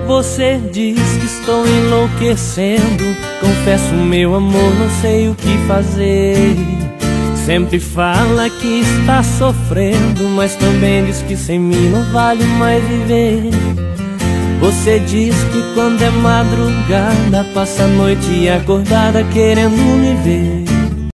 Você diz que estou enlouquecendo. Confesso, meu amor, não sei o que fazer. Sempre fala que está sofrendo, mas também diz que sem mim não vale mais viver. Você diz que quando é madrugada passa a noite acordada querendo me ver.